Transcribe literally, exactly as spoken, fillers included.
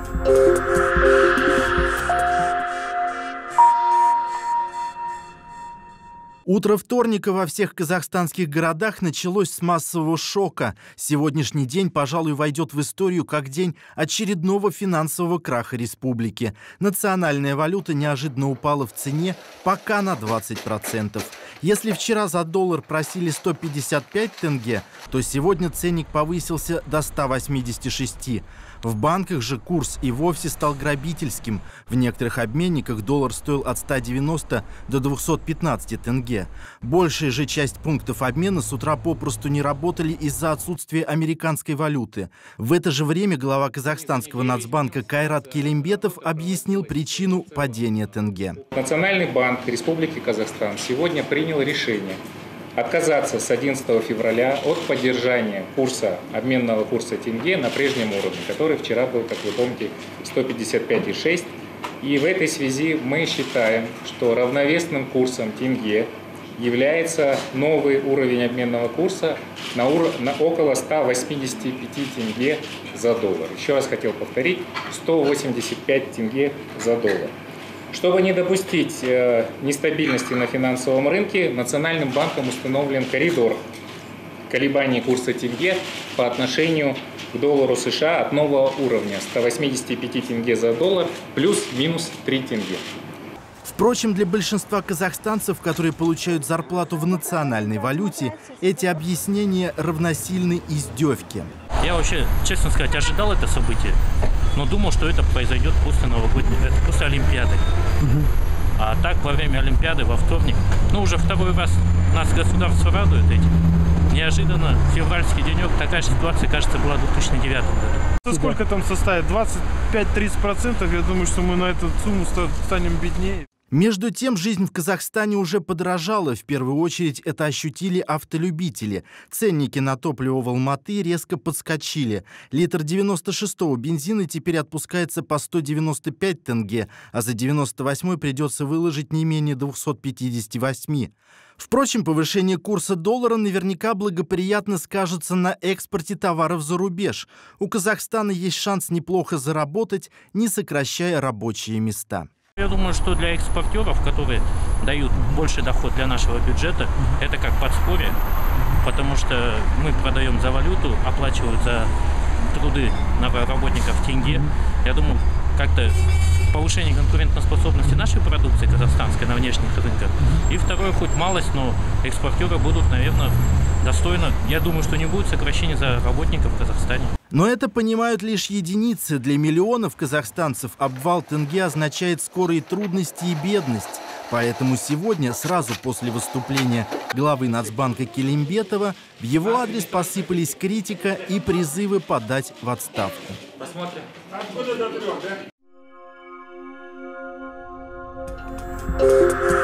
Утро вторника во всех казахстанских городах началось с массового шока. Сегодняшний день, пожалуй, войдет в историю как день очередного финансового краха республики. Национальная валюта неожиданно упала в цене пока на двадцать процентов. Если вчера за доллар просили сто пятьдесят пять тенге, то сегодня ценник повысился до ста восьмидесяти шести. В банках же курс и вовсе стал грабительским. В некоторых обменниках доллар стоил от ста девяноста до двухсот пятнадцати тенге. Большая же часть пунктов обмена с утра попросту не работали из-за отсутствия американской валюты. В это же время глава казахстанского нацбанка Кайрат Келимбетов объяснил причину падения тенге. Национальный банк Республики Казахстан сегодня принял решение отказаться с одиннадцатого февраля от поддержания курса, обменного курса тенге на прежнем уровне, который вчера был, как вы помните, сто пятьдесят пять и шесть. И в этой связи мы считаем, что равновесным курсом тенге является новый уровень обменного курса на, ур... на около ста восьмидесяти пяти тенге за доллар. Еще раз хотел повторить, сто восемьдесят пять тенге за доллар. Чтобы не допустить э, нестабильности на финансовом рынке, Национальным банком установлен коридор колебаний курса тенге по отношению к доллару США от нового уровня ста восьмидесяти пяти тенге за доллар плюс-минус три тенге. Впрочем, для большинства казахстанцев, которые получают зарплату в национальной валюте, эти объяснения равносильны издевке. Я вообще, честно сказать, ожидал это событие, но думал, что это произойдет после новогодней, это после Олимпиады. Угу. А так, во время Олимпиады, во вторник, ну уже второй раз нас государство радует этим. Неожиданно, февральский денек, такая же ситуация, кажется, была в две тысячи девятом году. Сколько там составит? двадцать пять — тридцать процентов? Я думаю, что мы на эту сумму станем беднее. Между тем, жизнь в Казахстане уже подорожала. В первую очередь это ощутили автолюбители. Ценники на топливо в Алматы резко подскочили. Литр девяносто шестого бензина теперь отпускается по сто девяносто пять тенге, а за девяносто восьмой придется выложить не менее двухсот пятидесяти восьми. Впрочем, повышение курса доллара наверняка благоприятно скажется на экспорте товаров за рубеж. У Казахстана есть шанс неплохо заработать, не сокращая рабочие места. Я думаю, что для экспортеров, которые дают больше доход для нашего бюджета, это как подспорье, потому что мы продаем за валюту, оплачивают за труды работников тенге. Я думаю, как-то повышение конкурентоспособности нашей продукции казахстанской на внешних рынках. И второе, хоть малость, но экспортеры будут, наверное, достойно. Я думаю, что не будет сокращения за работников в Казахстане. Но это понимают лишь единицы. Для миллионов казахстанцев обвал тенге означает скорые трудности и бедность. Поэтому сегодня, сразу после выступления главы Нацбанка Келимбетова, в его адрес посыпались критика и призывы подать в отставку. Посмотрим. Откуда до трех, да?